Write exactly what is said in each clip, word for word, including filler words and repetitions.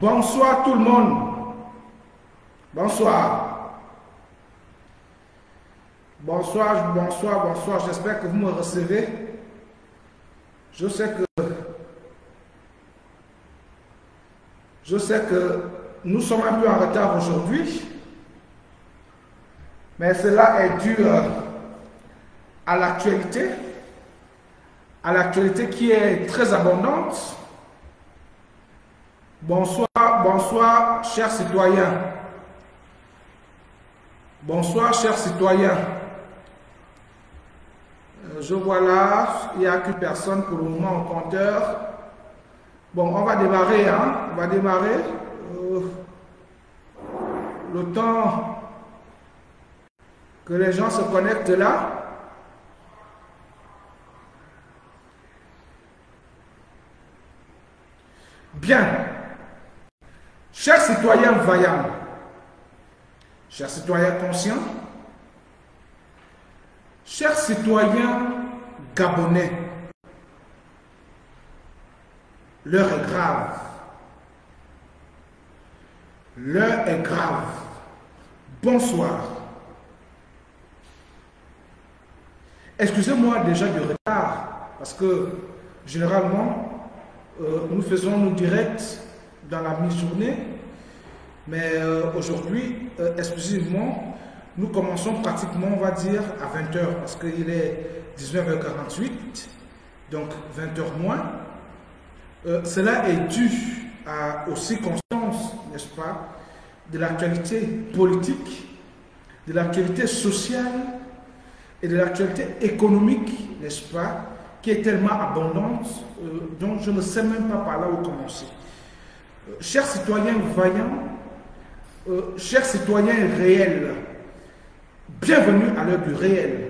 Bonsoir tout le monde. Bonsoir. Bonsoir, bonsoir, bonsoir. J'espère que vous me recevez. Je sais que je sais que nous sommes un peu en retard aujourd'hui, mais cela est dû euh, à l'actualité, à l'actualité qui est très abondante. Bonsoir, bonsoir, chers citoyens. Bonsoir, chers citoyens. Euh, je vois là, il n'y a qu'une personne pour le moment au compteur. Bon, on va démarrer, hein. On va démarrer. Euh, le temps que les gens se connectent là. Bien. Chers citoyens vaillants, chers citoyens conscients, chers citoyens gabonais, l'heure est grave. L'heure est grave. Bonsoir. Excusez-moi déjà du retard, parce que généralement, euh, nous faisons nos directs dans la mi-journée, mais euh, aujourd'hui, euh, exclusivement, nous commençons pratiquement, on va dire, à vingt heures, parce qu'il est dix-neuf heures quarante-huit, donc vingt heures moins. Euh, cela est dû à, aux circonstances, n'est-ce pas, de l'actualité politique, de l'actualité sociale et de l'actualité économique, n'est-ce pas, qui est tellement abondante, euh, dont je ne sais même pas par là où commencer. Euh, chers citoyens vaillants, euh, chers citoyens réels, bienvenue à l'heure du réel.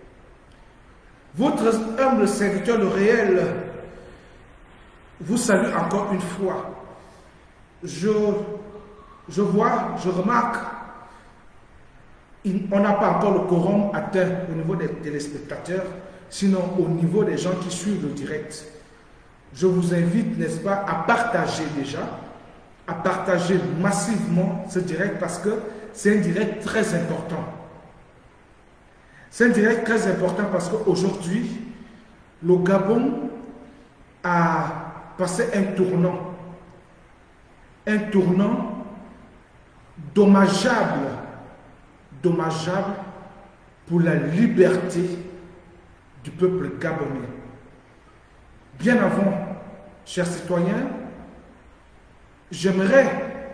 Votre humble serviteur, le réel, vous salue encore une fois. Je, je vois, je remarque, il, on n'a pas encore le quorum atteint au niveau des téléspectateurs, sinon au niveau des gens qui suivent le direct. Je vous invite, n'est-ce pas, à partager déjà, à partager massivement ce direct parce que c'est un direct très important. C'est un direct très important parce qu'aujourd'hui, le Gabon a passé un tournant, un tournant dommageable, dommageable pour la liberté du peuple gabonais. Bien avant, chers citoyens, j'aimerais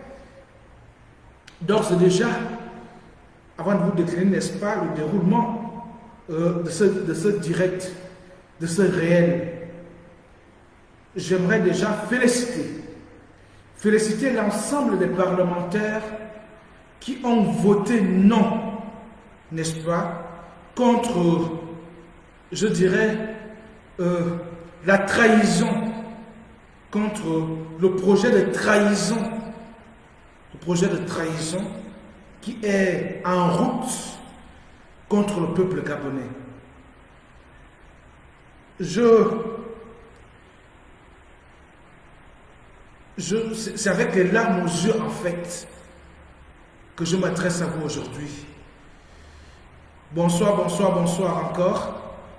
d'ores et déjà, avant de vous décliner, n'est-ce pas, le déroulement euh, de, ce, de ce direct, de ce réel, j'aimerais déjà féliciter, féliciter l'ensemble des parlementaires qui ont voté non, n'est-ce pas, contre, je dirais, euh, la trahison, contre le projet de trahison, le projet de trahison qui est en route contre le peuple gabonais. Je, je, c'est avec les larmes aux yeux, en fait, que je m'adresse à vous aujourd'hui. Bonsoir, bonsoir, bonsoir encore.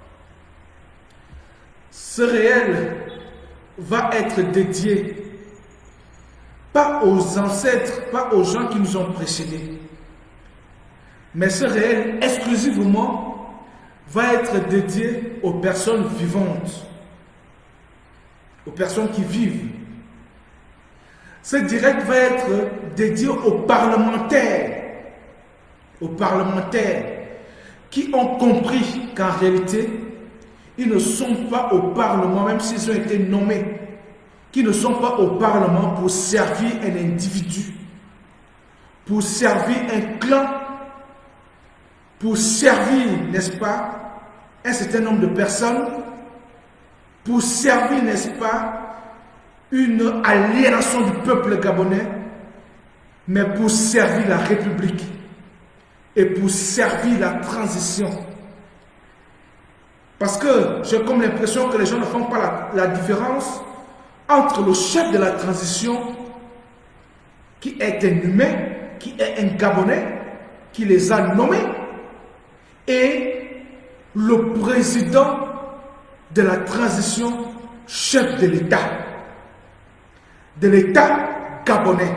Ce réel va être dédié pas aux ancêtres, pas aux gens qui nous ont précédés, mais ce réel exclusivement va être dédié aux personnes vivantes, aux personnes qui vivent. Ce direct va être dédié aux parlementaires, aux parlementaires qui ont compris qu'en réalité, ils ne sont pas au Parlement, même s'ils ont été nommés, qui ne sont pas au Parlement pour servir un individu, pour servir un clan, pour servir, n'est-ce pas, un certain nombre de personnes, pour servir, n'est-ce pas, une aliénation du peuple gabonais, mais pour servir la République et pour servir la transition. Parce que j'ai comme l'impression que les gens ne font pas la, la différence entre le chef de la transition qui est un humain, qui est un Gabonais, qui les a nommés, et le président de la transition, chef de l'État, de l'État gabonais.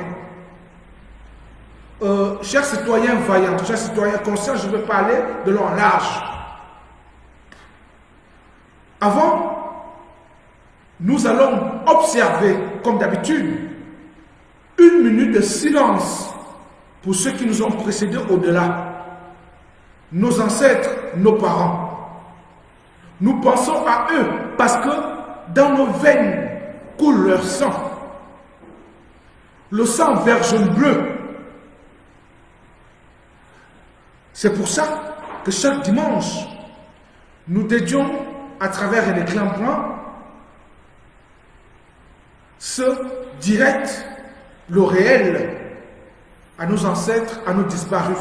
Euh, chers citoyens vaillants, chers citoyens conscients, je vais parler de long en large. Avant, nous allons observer, comme d'habitude, une minute de silence pour ceux qui nous ont précédés au-delà, nos ancêtres, nos parents. Nous pensons à eux parce que dans nos veines coule leur sang. Le sang vert, jaune, bleu. C'est pour ça que chaque dimanche, nous dédions à travers un éclat blanc ce direct, le réel, à nos ancêtres, à nos disparus.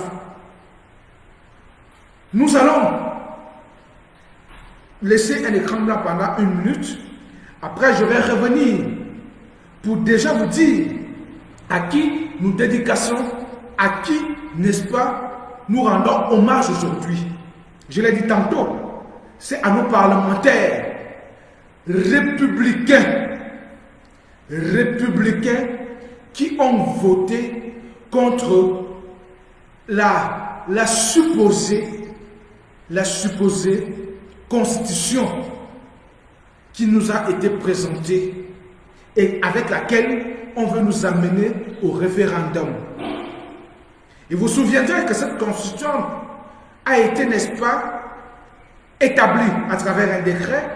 Nous allons laisser un écran blanc pendant une minute. Après, je vais revenir pour déjà vous dire à qui nous dédicassons, à qui, n'est-ce pas, nous rendons hommage aujourd'hui. Je l'ai dit tantôt, c'est à nos parlementaires républicains, républicains qui ont voté contre la, la supposée, la supposée constitution qui nous a été présentée et avec laquelle on veut nous amener au référendum. Et vous vous souviendrez que cette constitution a été, n'est-ce pas, établie à travers un décret.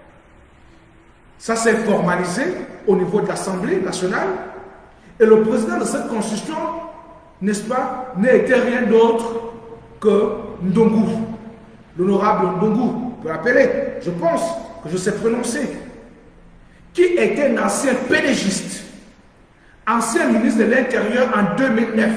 Ça s'est formalisé au niveau de l'Assemblée nationale. Et le président de cette constitution, n'est-ce pas, n'était rien d'autre que Ndongo, l'honorable Ndongo, vous pouvez l'appeler, je pense que je sais prononcer, qui était un ancien pédégiste, ancien ministre de l'Intérieur en deux mille neuf,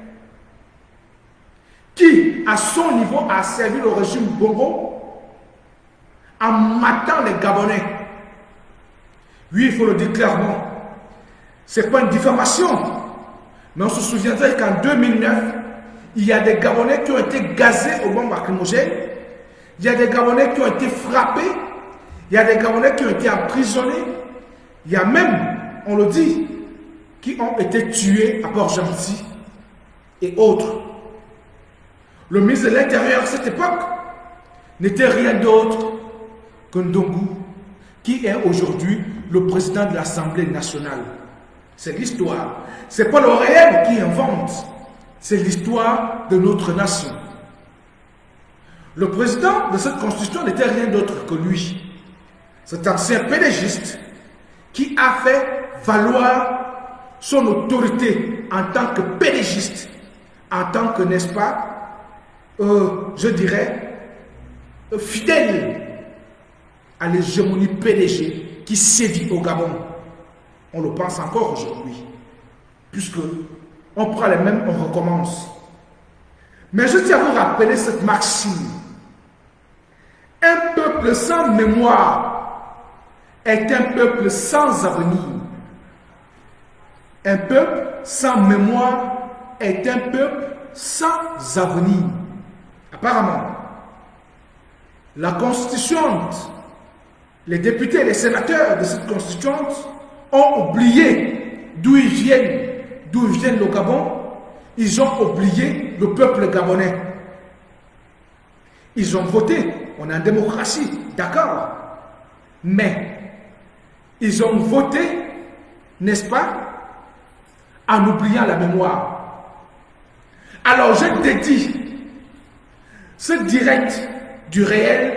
qui, à son niveau, a servi le régime Bongo en matant les Gabonais. Oui, il faut le dire clairement. Ce n'est pas une diffamation. Mais on se souviendrait qu'en deux mille neuf, il y a des Gabonais qui ont été gazés aux bombes lacrymogènes. Il y a des Gabonais qui ont été frappés. Il y a des Gabonais qui ont été emprisonnés. Il y a même, on le dit, qui ont été tués à Port-Gentil et autres. Le ministre de l'Intérieur à cette époque n'était rien d'autre que Ndongo, qui est aujourd'hui le président de l'Assemblée nationale. C'est l'histoire. Ce n'est pas le réel qui invente, c'est l'histoire de notre nation. Le président de cette constitution n'était rien d'autre que lui. Cet ancien pédégiste qui a fait valoir son autorité en tant que pédégiste, en tant que, n'est-ce pas, euh, je dirais, euh, fidèle à l'hégémonie P D G qui sévit au Gabon. On le pense encore aujourd'hui, puisque on prend les mêmes, on recommence. Mais je tiens à vous rappeler cette maxime. Un peuple sans mémoire est un peuple sans avenir. Un peuple sans mémoire est un peuple sans avenir. Apparemment, la constituante, les députés et les sénateurs de cette constituante ont oublié d'où ils viennent, d'où vient le Gabon. Ils ont oublié le peuple gabonais. Ils ont voté, on est en démocratie, d'accord. Mais ils ont voté, n'est-ce pas, en oubliant la mémoire. Alors je dédie ce direct du réel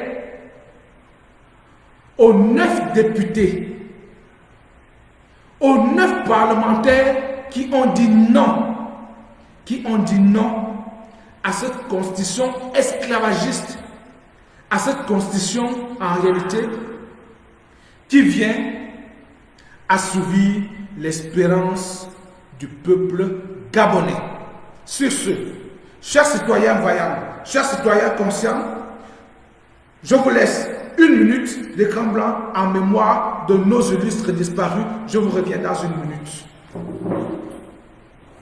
aux neuf députés, aux neuf parlementaires qui ont dit non, qui ont dit non à cette constitution esclavagiste, à cette constitution en réalité qui vient assouvir l'espérance du peuple gabonais. Sur ce, chers citoyens vaillants, chers citoyens conscients, je vous laisse une minute d'écran blanc en mémoire de nos illustres disparus. Je vous reviens dans une minute.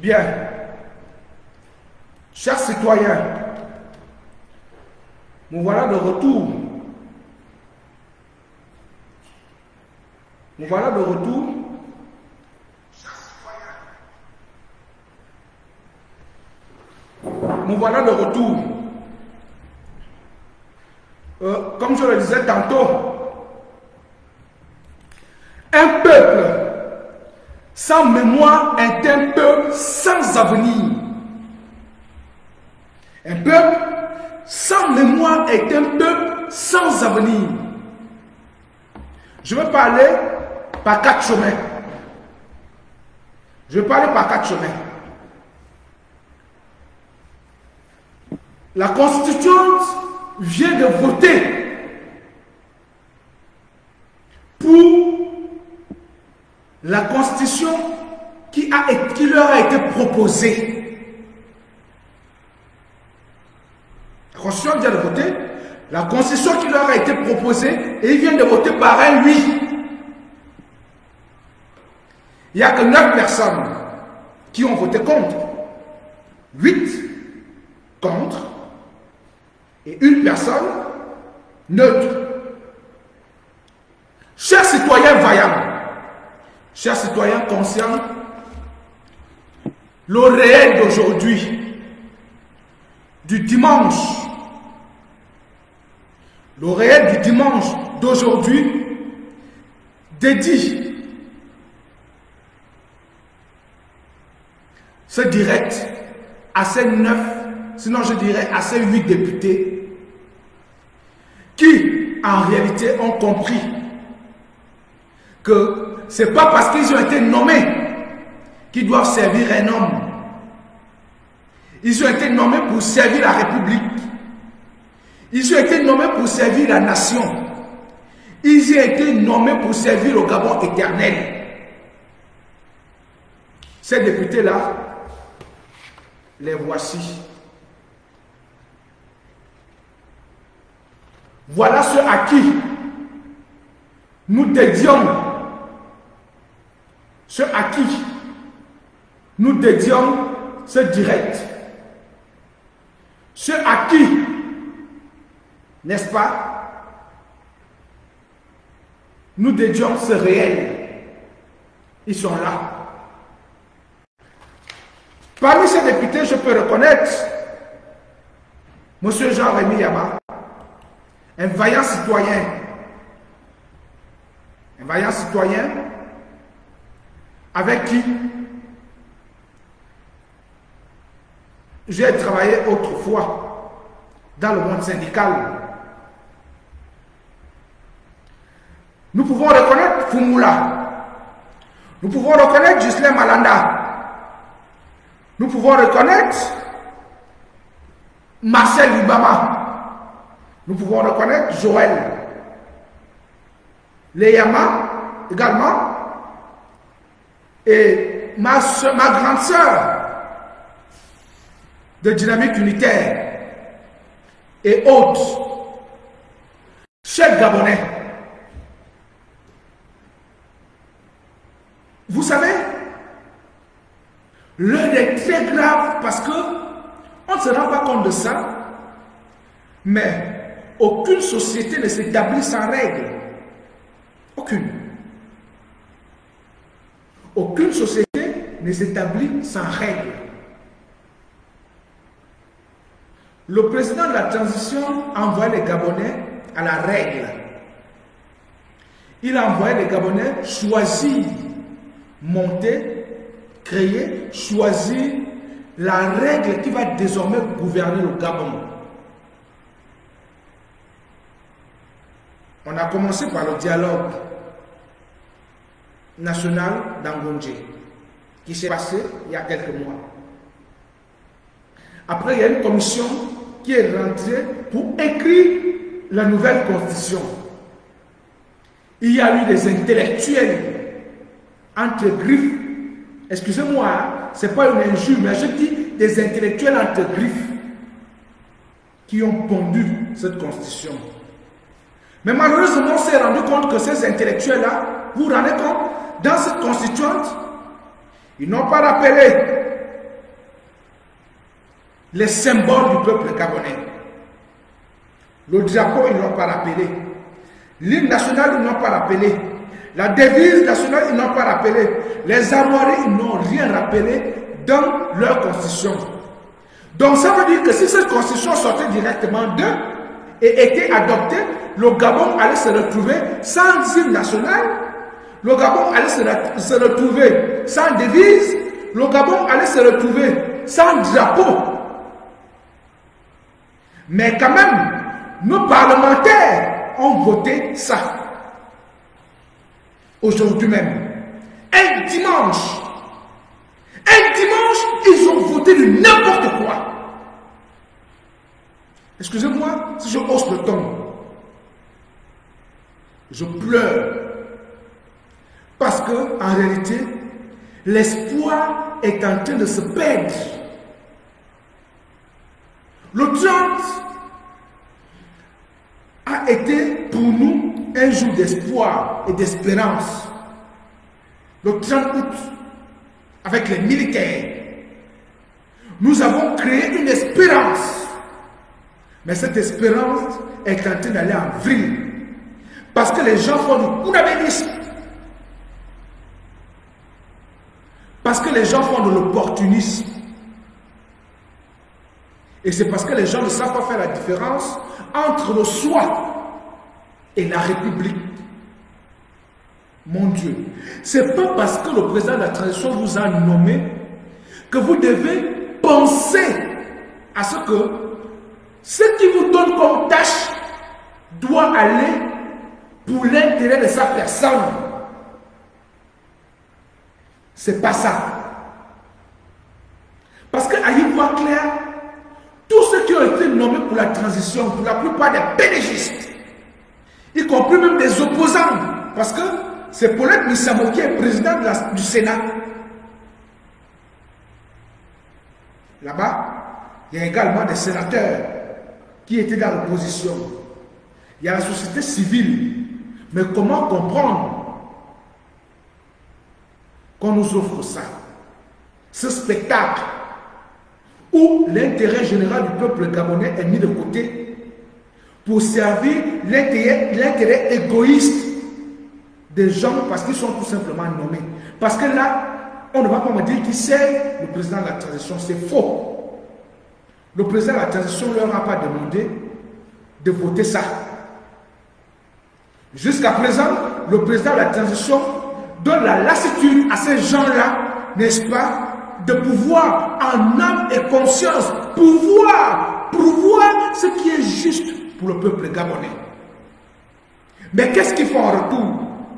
Bien. Chers citoyens, nous voilà de retour. Nous voilà de retour. Nous voilà de retour. Euh, comme je le disais tantôt, un peuple sans mémoire est un peuple sans avenir. Un peuple sans mémoire est un peuple sans avenir. Je vais parler par quatre chemins. Je vais parler par quatre chemins. La Constituante vient de voter pour la Constitution qui, a, qui leur a été proposée. La Constitution vient de voter. La Constitution qui leur a été proposée et ils viennent de voter par un oui. Il n'y a que neuf personnes qui ont voté contre. huit contre. Et une personne neutre. Chers citoyens vaillants, chers citoyens conscients, le réel d'aujourd'hui, du dimanche, le réel du dimanche d'aujourd'hui dédie ce direct à ces neuf, sinon je dirais à ces huit députés qui, en réalité, ont compris que ce n'est pas parce qu'ils ont été nommés qu'ils doivent servir un homme. Ils ont été nommés pour servir la République. Ils ont été nommés pour servir la nation. Ils ont été nommés pour servir le Gabon éternel. Ces députés-là, les voici. Voilà ceux à qui nous dédions, ceux à qui nous dédions ce direct, ceux à qui, n'est-ce pas, nous dédions ce réel. Ils sont là. Parmi ces députés, je peux reconnaître M. Jean-Rémy Yama, un vaillant citoyen, un vaillant citoyen avec qui j'ai travaillé autrefois dans le monde syndical. Nous pouvons reconnaître Fumula, nous pouvons reconnaître Ghislain Malanda, nous pouvons reconnaître Marcel Libama, nous pouvons reconnaître Joël, Léama également, et ma, soeur, ma grande sœur de Dynamique Unitaire et autres. Chers Gabonais, vous savez, l'heure est très grave parce que on ne se rend pas compte de ça, mais aucune société ne s'établit sans règles. Aucune. Aucune société ne s'établit sans règles. Le président de la transition a envoyé les Gabonais à la règle. Il a envoyé les Gabonais choisir, monter, créer, choisir la règle qui va désormais gouverner le Gabon. On a commencé par le dialogue national d'Angondje, qui s'est passé il y a quelques mois. Après, il y a une commission qui est rentrée pour écrire la nouvelle constitution. Il y a eu des intellectuels entre griffes. Excusez-moi, hein, ce n'est pas une injure, mais je dis des intellectuels entre griffes qui ont pondu cette constitution. Mais malheureusement, on s'est rendu compte que ces intellectuels-là, vous vous rendez compte, dans cette constituante, ils n'ont pas rappelé les symboles du peuple gabonais. Le drapeau, ils ne l'ont pas rappelé. L'hymne national, ils n'ont pas rappelé. La devise nationale, ils n'ont pas rappelé. Les armoiries, ils n'ont rien rappelé dans leur constitution. Donc ça veut dire que si cette constitution sortait directement d'eux et était adoptée, le Gabon allait se retrouver sans hymne national, le Gabon allait se, se retrouver sans devise, le Gabon allait se retrouver sans drapeau. Mais quand même, nos parlementaires ont voté ça. Aujourd'hui même, un dimanche, un dimanche, ils ont voté de n'importe quoi. Excusez-moi si je hausse le ton. Je pleure. Parce que, en réalité, l'espoir est en train de se perdre. Le trente a été pour nous un jour d'espoir et d'espérance. Le trente août, avec les militaires, nous avons créé une espérance. Mais cette espérance est en train d'aller en vrille. Parce que les gens font du kounabélisme. Parce que les gens font de l'opportunisme. Et c'est parce que les gens ne savent pas faire la différence entre le soi et la République. Mon Dieu, c'est pas parce que le président de la transition vous a nommé que vous devez penser à ce que ce qui vous donne comme tâche doit aller pour l'intérêt de sa personne. C'est pas ça. Parce qu'à y voir clair, tous ceux qui ont été nommés pour la transition, pour la plupart des pénégistes, y compris même des opposants, parce que c'est Paulette Missamo qui est président de la, du Sénat. Là-bas, il y a également des sénateurs qui étaient dans l'opposition. Il y a la société civile. Mais comment comprendre qu'on nous offre ça? Ce spectacle où l'intérêt général du peuple gabonais est mis de côté pour servir l'intérêt égoïste des gens parce qu'ils sont tout simplement nommés. Parce que là, on ne va pas me dire qui c'est le président de la transition. C'est faux. Le président de la transition ne leur a pas demandé de voter ça. Jusqu'à présent, le président de la transition donne la lassitude à ces gens-là, n'est-ce pas, de pouvoir en âme et conscience, pouvoir, pouvoir ce qui est juste pour le peuple gabonais. Mais qu'est-ce qu'ils font en retour?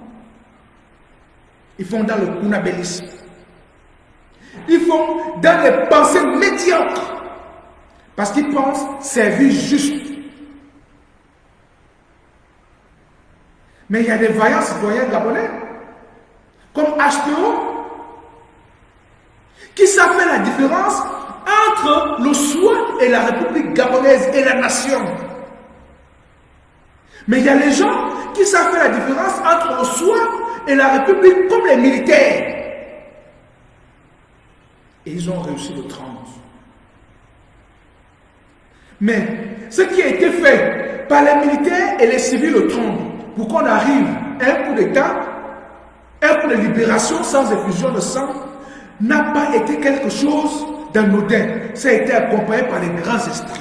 Ils font dans le kounabélisme. Ils font dans les pensées médiocres. Parce qu'ils pensent servir juste. Mais il y a des vaillants citoyens gabonais, comme H P O, qui savent faire la différence entre le soi et la République gabonaise et la nation. Mais il y a les gens qui savent faire la différence entre le soi et la République, comme les militaires. Et ils ont réussi le trente. Mais ce qui a été fait par les militaires et les civils le trente, pour qu'on arrive à un coup d'État, un coup de libération sans effusion de sang, n'a pas été quelque chose d'anodin. Ça a été accompagné par les grands esprits.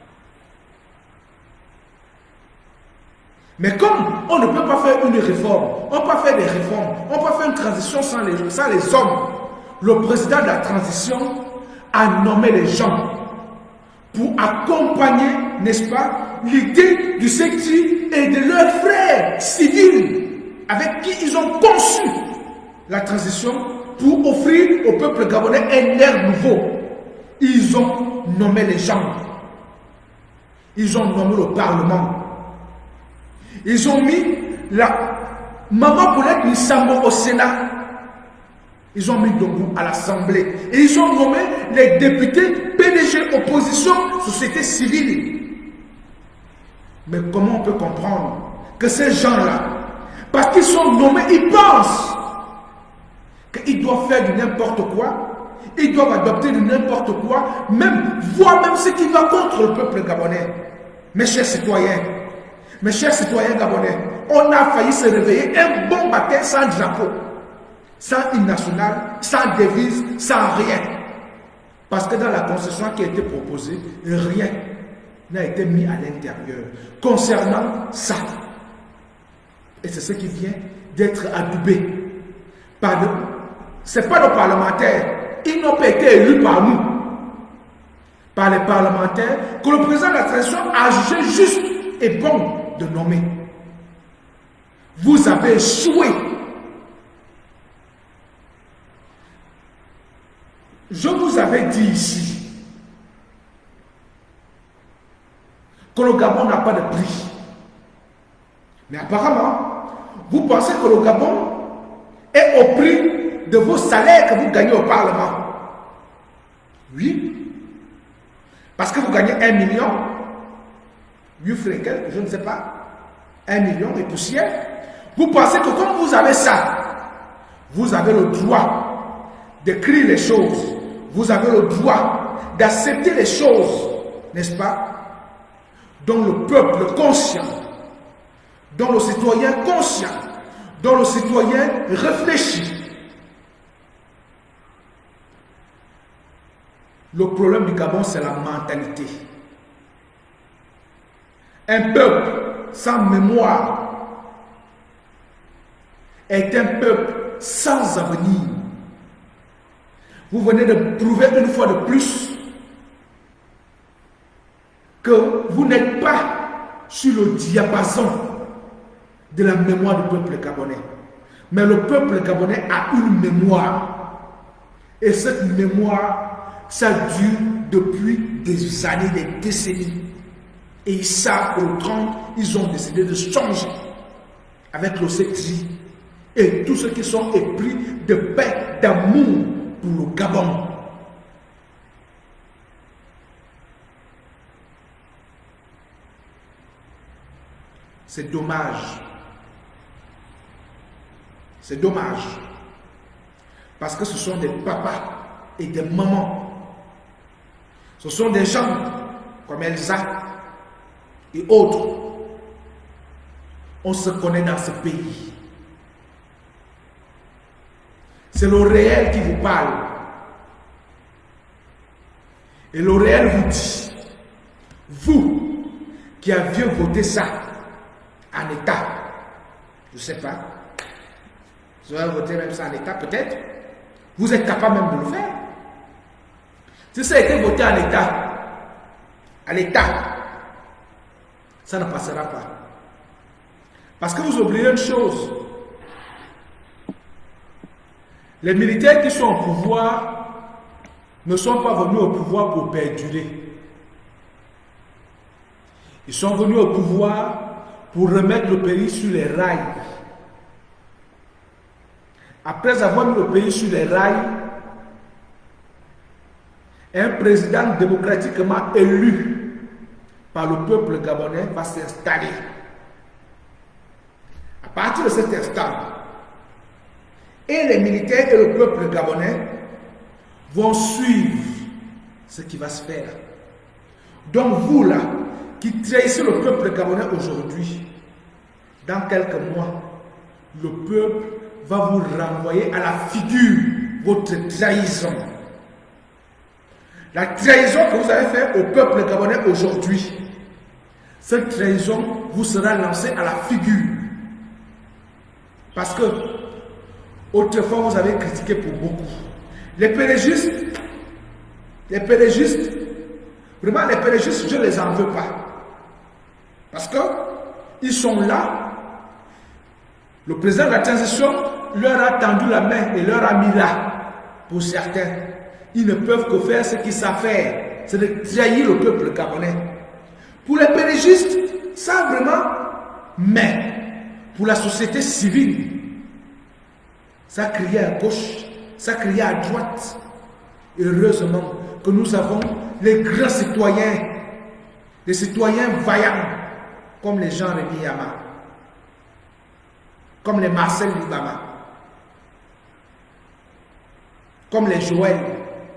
Mais comme on ne peut pas faire une réforme, on peut pas faire des réformes, on peut pas faire une transition sans les, sans les hommes, le président de la transition a nommé les gens pour accompagner, n'est-ce pas, l'idée du Secti et de leurs frères civils avec qui ils ont conçu la transition pour offrir au peuple gabonais un air nouveau. Ils ont nommé les gens. Ils ont nommé le Parlement. Ils ont mis la Maman Paulette Missamo au Sénat. Ils ont mis Dombou à l'Assemblée. Et ils ont nommé les députés P D G, opposition, société civile. Mais comment on peut comprendre que ces gens-là, parce qu'ils sont nommés, ils pensent qu'ils doivent faire du n'importe quoi, Ils doivent adopter de n'importe quoi, même, voire même ce qui va contre le peuple gabonais. Mes chers citoyens, mes chers citoyens gabonais, on a failli se réveiller un bon matin sans drapeau, sans hymne national, sans devise, sans rien. Parce que dans la constitution qui a été proposée, rien n'a été mis à l'intérieur concernant ça. Et c'est ce qui vient d'être adoubé par le... Ce n'est pas nos parlementaires. Ils n'ont pas été élus par nous, par les parlementaires, que le président de la transition a jugé juste et bon de nommer. Vous avez échoué. Je vous avais dit ici que le Gabon n'a pas de prix. Mais apparemment, vous pensez que le Gabon est au prix de vos salaires que vous gagnez au Parlement. Oui. Parce que vous gagnez un million, huit francs quelques, je ne sais pas, un million et poussière. Vous pensez que comme vous avez ça, vous avez le droit d'écrire les choses, vous avez le droit d'accepter les choses, n'est-ce pas, dont le peuple conscient, dont le citoyen conscient, dont le citoyen réfléchit. Le problème du Gabon, c'est la mentalité. Un peuple sans mémoire est un peuple sans avenir. Vous venez de prouver une fois de plus que vous n'êtes pas sur le diapason de la mémoire du peuple gabonais. Mais le peuple gabonais a une mémoire. Et cette mémoire, ça dure depuis des années, des décennies. Et ils savent qu'au trente, ils ont décidé de changer avec le C E T I et tous ceux qui sont épris de paix, d'amour pour le Gabon. C'est dommage. C'est dommage. Parce que ce sont des papas et des mamans. Ce sont des gens comme Elsa et autres. On se connaît dans ce pays. C'est le réel qui vous parle. Et le réel vous dit, vous qui aviez voté ça en État, je ne sais pas, vous avez voté même ça en État peut-être, vous êtes capable même de le faire. Si ça a été voté en État, à l'État, ça ne passera pas. Parce que vous oubliez une chose. Les militaires qui sont au pouvoir ne sont pas venus au pouvoir pour perdurer. Ils sont venus au pouvoir pour remettre le pays sur les rails. Après avoir mis le pays sur les rails, un président démocratiquement élu par le peuple gabonais va s'installer. À partir de cet instant, et les militaires et le peuple gabonais vont suivre ce qui va se faire. Donc vous là, qui trahissez le peuple gabonais aujourd'hui, dans quelques mois, le peuple va vous renvoyer à la figure votre trahison. La trahison que vous avez faite au peuple gabonais aujourd'hui, cette trahison vous sera lancée à la figure. Parce que autrefois vous avez critiqué pour beaucoup. Les pérégistes, les pérégistes, vraiment les pérégistes, je ne les en veux pas. Parce que ils sont là. Le président de la transition leur a tendu la main et leur a mis là. Pour certains, ils ne peuvent que faire ce qu'ils savent faire, c'est de trahir le peuple gabonais. Pour les pérégistes, ça vraiment, mais pour la société civile, ça criait à gauche, ça criait à droite. Heureusement que nous avons les grands citoyens, les citoyens vaillants, comme les Jean-Rémy Yama, comme les Marcel Libama, comme les Joël,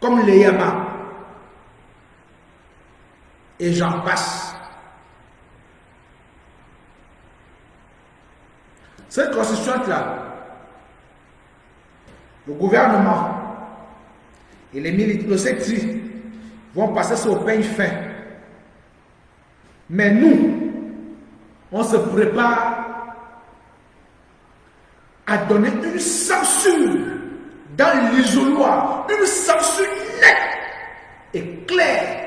comme les Yama. Et j'en passe. Cette constituante-là, le gouvernement et les militaires, le secteur vont passer ça au peigne fin. Mais nous, on se prépare à donner une censure dans l'isoloir, une censure nette et claire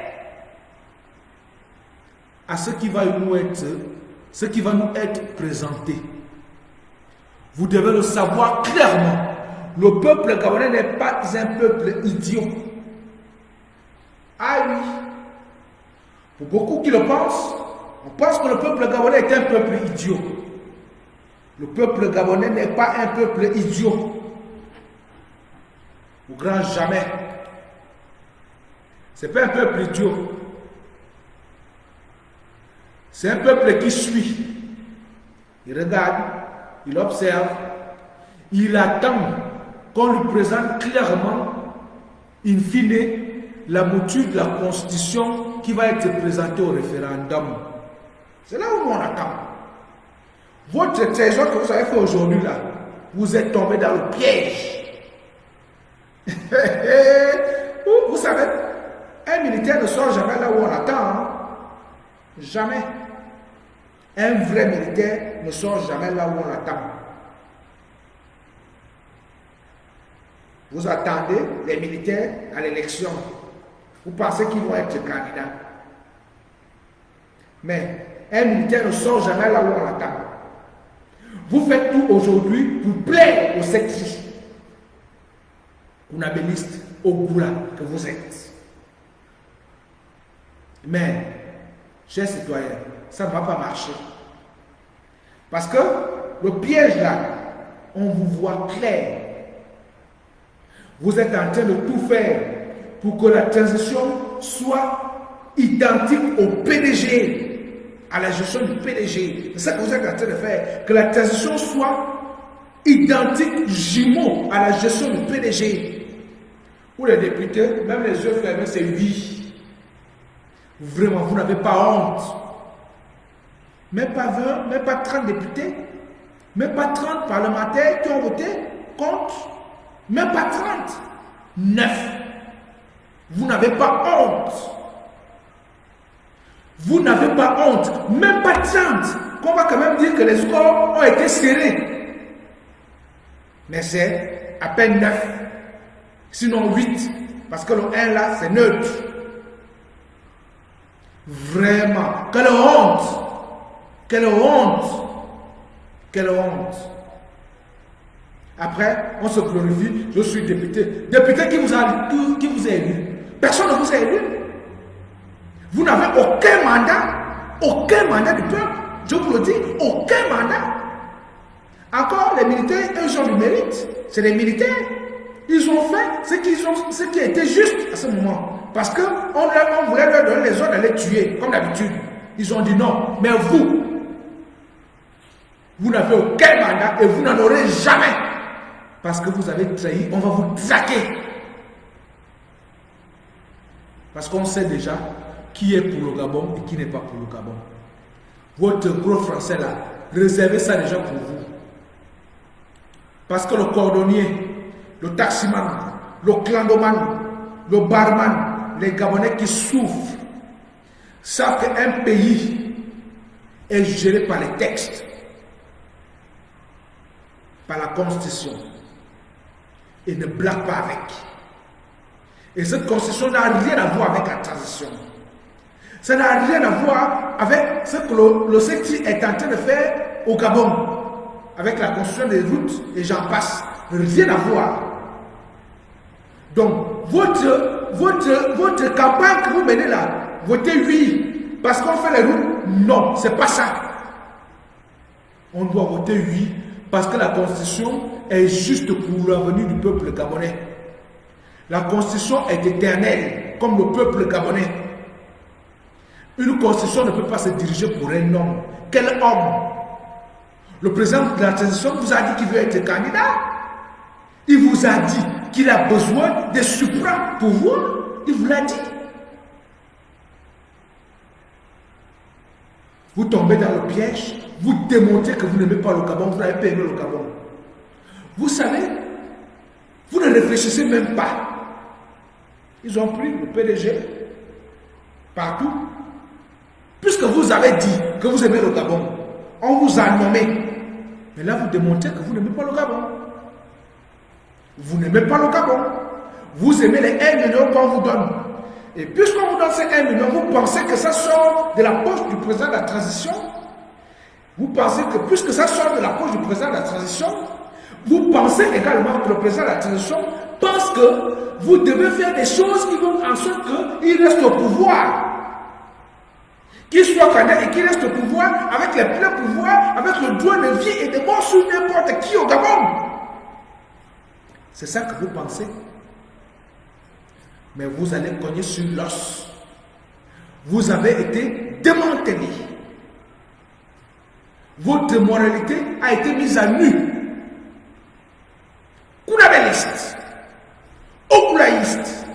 à ce qui va nous être, ce qui va nous être présenté. Vous devez le savoir clairement. Le peuple gabonais n'est pas un peuple idiot. Ah oui. Pour beaucoup qui le pensent, on pense que le peuple gabonais est un peuple idiot. Le peuple gabonais n'est pas un peuple idiot. Au grand jamais. Ce n'est pas un peuple idiot. C'est un peuple qui suit. Il regarde, il observe, il attend qu'on lui présente clairement, in fine, la mouture de la Constitution qui va être présentée au référendum. C'est là où on attend. Votre trésor que vous avez fait aujourd'hui là, vous êtes tombé dans le piège. vous, vous savez, un militaire ne sort jamais là où on attend. Hein? Jamais. Un vrai militaire ne sort jamais là où on attend. Vous attendez les militaires à l'élection. Vous pensez qu'ils vont être candidats. Mais un militaire ne sort jamais là où on attend. Vous faites tout aujourd'hui pour plaire aux sectis, kunabélistes, au goula que vous êtes. Mais, chers citoyens, ça ne va pas marcher. Parce que le piège là, on vous voit clair. Vous êtes en train de tout faire pour que la transition soit identique au P D G, à la gestion du P D G. C'est ça que vous êtes en train de faire. Que la transition soit identique, jumeau, à la gestion du P D G. Pour les députés, même les yeux fermés, c'est oui. Vraiment, vous n'avez pas honte. Même pas vingt, même pas trente députés, même pas trente parlementaires qui ont voté contre, même pas trente, neuf. Vous n'avez pas honte. Vous n'avez pas honte, même pas trente, qu'on va quand même dire que les scores ont été serrés. Mais c'est à peine neuf, sinon huit, parce que le un là, c'est neutre. Vraiment, quelle honte! Quelle honte! Quelle honte! Après, on se glorifie, je suis député. Député qui vous a, qui, qui vous a élu? Personne ne vous a élu. Vous n'avez aucun mandat, aucun mandat du peuple. Je vous le dis, aucun mandat. Encore, les militaires, eux, ils ont du mérite. C'est les militaires. Ils ont fait ce, qu'ils ont, ce qui était juste à ce moment. Parce qu'on on voulait leur donner les ordres d'aller tuer, comme d'habitude. Ils ont dit non. Mais vous, vous n'avez aucun mandat et vous n'en aurez jamais. Parce que vous avez trahi, on va vous traquer. Parce qu'on sait déjà qui est pour le Gabon et qui n'est pas pour le Gabon. Votre gros français là, réservez ça déjà pour vous. Parce que le cordonnier, le taximan, le clandoman, le barman, les Gabonais qui souffrent, savent qu'un pays est géré par les textes, par la Constitution, et ne blague pas avec. Et cette Constitution n'a rien à voir avec la transition. Ça n'a rien à voir avec ce que le, le secteur est en train de faire au Gabon, avec la construction des routes, et j'en passe. Rien à voir. Donc, votre, votre, votre campagne que vous menez là, votez oui, parce qu'on fait les routes. Non, c'est pas ça. On doit voter oui, parce que la Constitution est juste pour l'avenir du peuple gabonais. La Constitution est éternelle, comme le peuple gabonais. Une Constitution ne peut pas se diriger pour un homme. Quel homme? Le président de la transition vous a dit qu'il veut être candidat. Il vous a dit, qu'il a besoin de supra-pouvoirs. Il vous l'a dit. Vous tombez dans le piège, vous démontrez que vous n'aimez pas le Gabon, vous n'avez pas aimé le Gabon. Vous savez, vous ne réfléchissez même pas. Ils ont pris le P D G partout. Puisque vous avez dit que vous aimez le Gabon, on vous a nommé. Mais là, vous démontrez que vous n'aimez pas le Gabon. Vous n'aimez pas le Gabon. Vous aimez les un million qu'on vous donne. Et puisqu'on vous donne ces un million, vous pensez que ça sort de la poche du président de la transition. Vous pensez que puisque ça sort de la poche du président de la transition, vous pensez également que le président de la transition pense que vous devez faire des choses qui vont en sorte qu'il reste au pouvoir. Qu'il soit candidat et qu'il reste au pouvoir avec les pleins pouvoirs, avec le droit de vie et de mort sur n'importe qui au Gabon. C'est ça que vous pensez. Mais vous allez cogner sur l'os. Vous avez été démantelé. Votre moralité a été mise à nu. Koulabéliste, okoulaïste.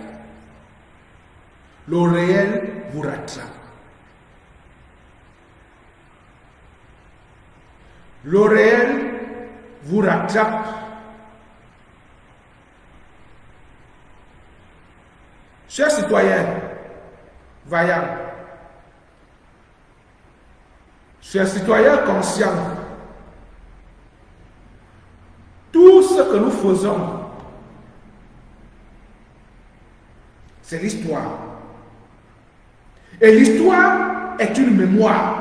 Le réel vous rattrape. Le réel vous rattrape. Chers citoyens, vaillants, chers citoyens conscients, tout ce que nous faisons, c'est l'histoire. Et l'histoire est une mémoire.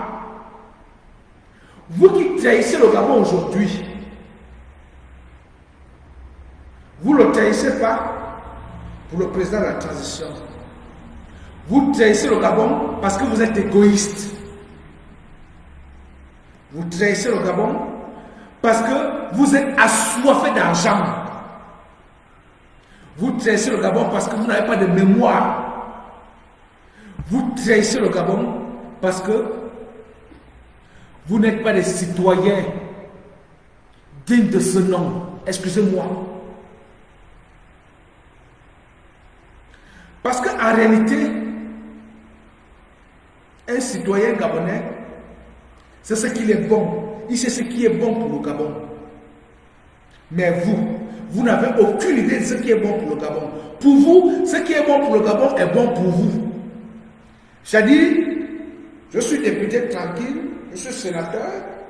Vous qui trahissez le Gabon aujourd'hui, vous ne le trahissez pas pour le président de la transition. Vous trahissez le Gabon parce que vous êtes égoïste. Vous trahissez le Gabon parce que vous êtes assoiffé d'argent. Vous trahissez le Gabon parce que vous n'avez pas de mémoire. Vous trahissez le Gabon parce que vous n'êtes pas des citoyens dignes de ce nom. Excusez-moi. Parce qu'en réalité, un citoyen gabonais, c'est ce qu'il est bon. Il sait ce qui est bon pour le Gabon. Mais vous, vous n'avez aucune idée de ce qui est bon pour le Gabon. Pour vous, ce qui est bon pour le Gabon est bon pour vous. J'ai dit, je suis député tranquille, je suis sénateur,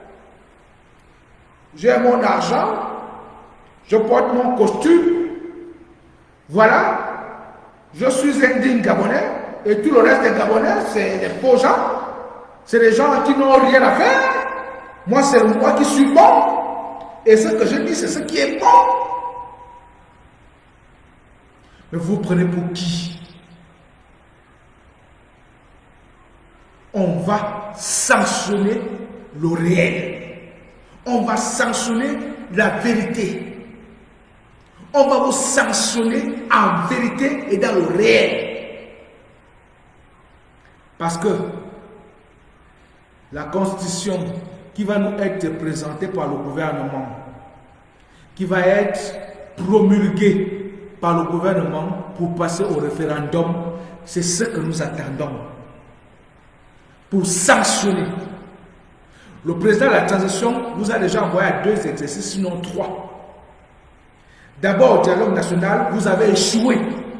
j'ai mon argent, je porte mon costume, voilà. Je suis un digne Gabonais et tout le reste des Gabonais, c'est des faux gens. C'est des gens qui n'ont rien à faire. Moi, c'est moi qui suis bon. Et ce que je dis, c'est ce qui est bon. Mais vous prenez pour qui? On va sanctionner le réel. On va sanctionner la vérité. On va vous sanctionner en vérité et dans le réel. Parce que la constitution qui va nous être présentée par le gouvernement, qui va être promulguée par le gouvernement pour passer au référendum, c'est ce que nous attendons. Pour sanctionner. Le président de la transition nous a déjà envoyé à deux exercices, sinon trois. D'abord, au dialogue national, vous avez échoué.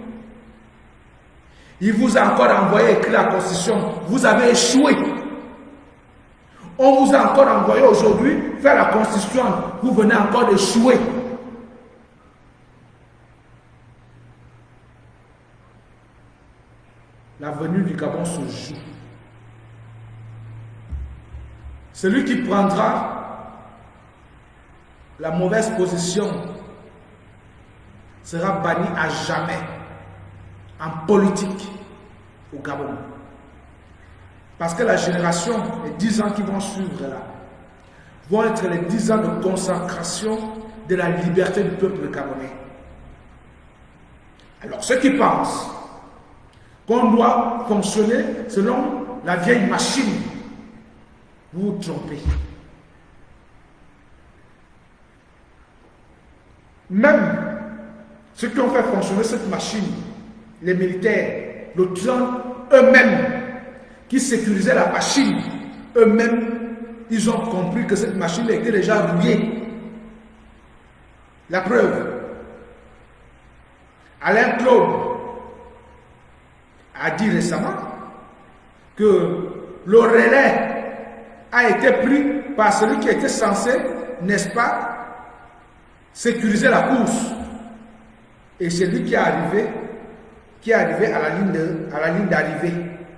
Il vous a encore envoyé écrire la constitution. Vous avez échoué. On vous a encore envoyé aujourd'hui faire la constitution. Vous venez encore d'échouer. L'avenir du Gabon se joue. Celui qui prendra la mauvaise position sera banni à jamais en politique au Gabon. Parce que la génération, les dix ans qui vont suivre là, vont être les dix ans de consacration de la liberté du peuple gabonais. Alors ceux qui pensent qu'on doit fonctionner selon la vieille machine, vous vous trompez. Même Ceux qui ont fait fonctionner cette machine, les militaires, l'OTAN, eux-mêmes, qui sécurisaient la machine, eux-mêmes, ils ont compris que cette machine était déjà rouillée. La preuve, Alain Claude a dit récemment que le relais a été pris par celui qui était censé, n'est-ce pas, sécuriser la course. Et c'est lui qui est arrivé, qui est arrivé à la ligne de, à la ligne d'arrivée.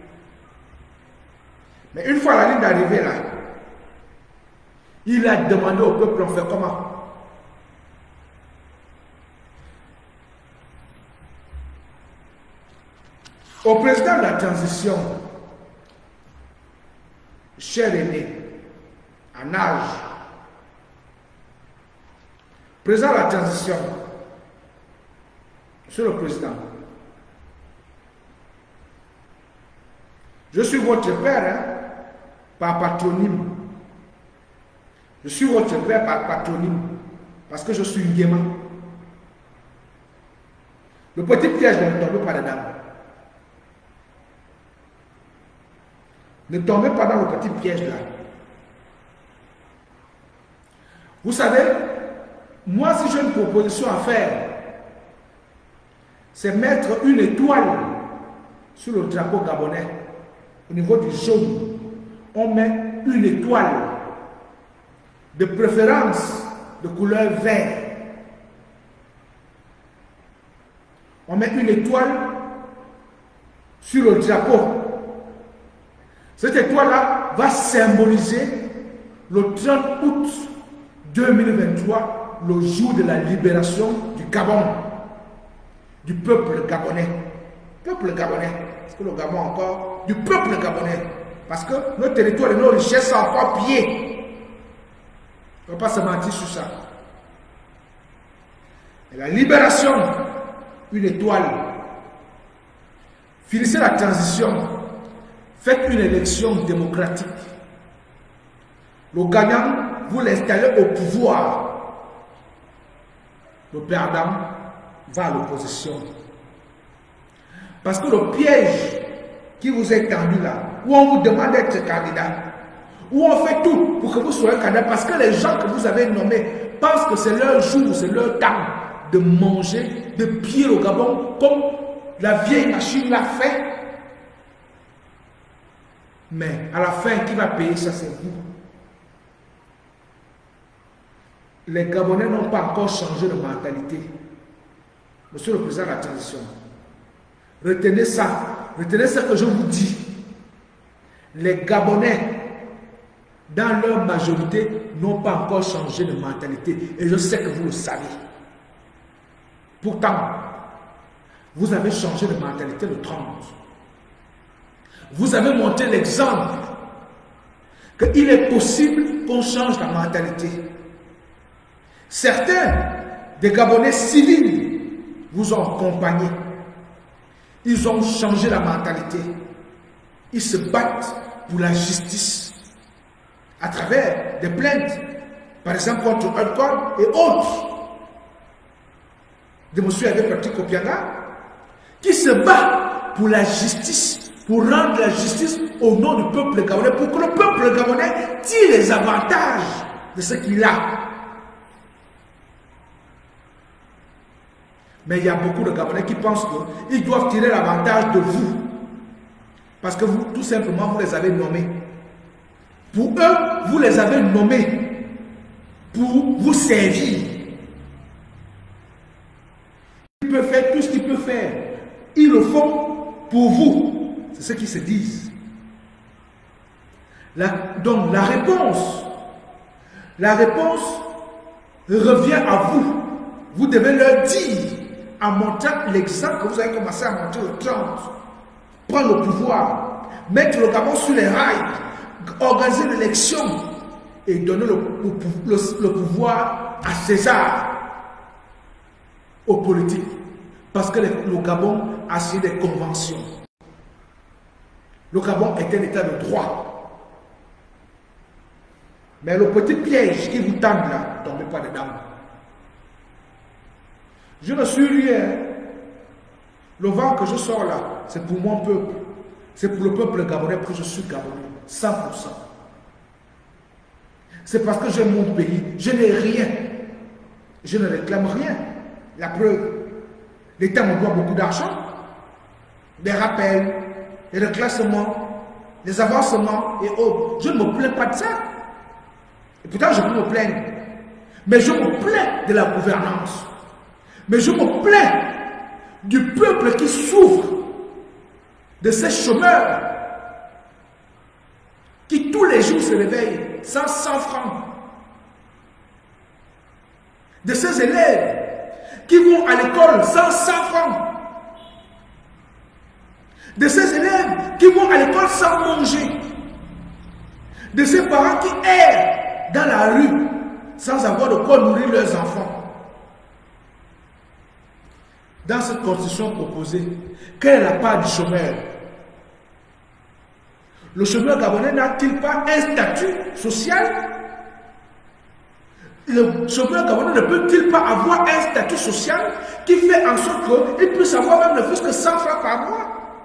Mais une fois à la ligne d'arrivée là, il a demandé au peuple, on fait comment? Au président de la transition, cher aîné, en âge, président de la transition, monsieur le président, je suis votre père hein, par patronyme. Je suis votre père par patronyme parce que je suis une Nguema. Le petit piège ne tombe pas dedans. Ne tombez pas dans le petit piège là. Vous savez, moi si j'ai une proposition à faire, c'est mettre une étoile sur le drapeau gabonais. Au niveau du jaune, on met une étoile, de préférence de couleur vert. On met une étoile sur le drapeau. Cette étoile-là va symboliser le trente août deux mille vingt-trois, le jour de la libération du Gabon, du peuple gabonais. Peuple gabonais, parce que le Gabon encore, du peuple gabonais. Parce que nos territoires et nos richesses sont encore pillés. On ne peut pas se mentir sur ça. Et la libération, une étoile. Finissez la transition. Faites une élection démocratique. Le gagnant, vous l'installez au pouvoir. Le perdant va à l'opposition. Parce que le piège qui vous est tendu là, où on vous demande d'être candidat, où on fait tout pour que vous soyez candidat, parce que les gens que vous avez nommés pensent que c'est leur jour, c'est leur temps de manger, de piller au Gabon, comme la vieille machine l'a fait. Mais à la fin, qui va payer ça, c'est vous. Les Gabonais n'ont pas encore changé de mentalité. Monsieur le président de la transition, retenez ça, retenez ce que je vous dis. Les Gabonais, dans leur majorité, n'ont pas encore changé de mentalité. Et je sais que vous le savez. Pourtant, vous avez changé de mentalité le trente. Vous avez montré l'exemple qu'il est possible qu'on change la mentalité. Certains des Gabonais civils vous ont accompagné. Ils ont changé la mentalité. Ils se battent pour la justice à travers des plaintes, par exemple contre Alcor et autres, de M. Hervé Patrick Obianga, qui se bat pour la justice, pour rendre la justice au nom du peuple gabonais, pour que le peuple gabonais tire les avantages de ce qu'il a. Mais il y a beaucoup de Gabonais qui pensent qu'ils doivent tirer l'avantage de vous. Parce que vous, tout simplement, vous les avez nommés. Pour eux, vous les avez nommés pour vous servir. Ils peuvent faire tout ce qu'ils peuvent faire. Ils le font pour vous. C'est ce qu'ils se disent. La, donc la réponse, la réponse revient à vous. Vous devez leur dire, en montrant l'exemple que vous avez commencé à montrer au trente, prendre le pouvoir, mettre le Gabon sur les rails, organiser l'élection et donner le, le, le pouvoir à César, aux politiques. Parce que le, le Gabon a signé des conventions. Le Gabon est un état de droit. Mais le petit piège qui vous tend là, ne tombez pas dedans. Je ne suis rien. Le vent que je sors là, c'est pour mon peuple. C'est pour le peuple gabonais que je suis gabonais. cent pour cent. C'est parce que j'aime mon pays. Je n'ai rien. Je ne réclame rien. La preuve. L'État me doit beaucoup d'argent. Des rappels, des reclassements, des avancements et autres. Je ne me plains pas de ça. Et pourtant, je peux me plaindre. Mais je me plains de la gouvernance. Mais je me plains du peuple qui souffre, de ces chômeurs qui tous les jours se réveillent sans cent francs, de ces élèves qui vont à l'école sans cent francs, de ces élèves qui vont à l'école sans manger, de ces parents qui errent dans la rue sans avoir de quoi nourrir leurs enfants. Dans cette constitution proposée, quelle est la part du chômeur? Le chômeur gabonais n'a-t-il pas un statut social? Le chômeur gabonais ne peut-il pas avoir un statut social qui fait en sorte qu'il puisse avoir même ne fût-ce que cent francs par mois?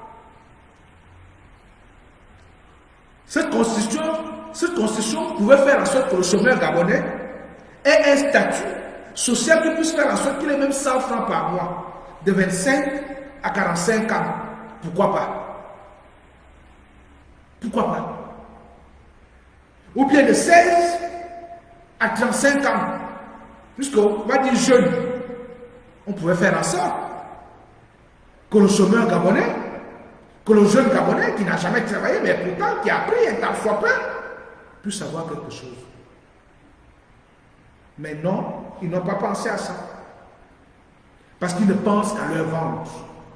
Cette constitution, cette constitution pouvait faire en sorte que le chômeur gabonais ait un statut social qui puisse faire en sorte qu'il ait même cent francs par mois. De vingt-cinq à quarante-cinq ans. Pourquoi pas? Pourquoi pas? Ou bien de seize à trente-cinq ans. Puisqu'on va dire jeune. On pouvait faire en sorte que le chômeur gabonais, que le jeune gabonais qui n'a jamais travaillé, mais pourtant qui a pris un temps soit peu, puisse avoir quelque chose. Mais non, ils n'ont pas pensé à ça. Parce qu'ils ne pensent qu'à leur ventre.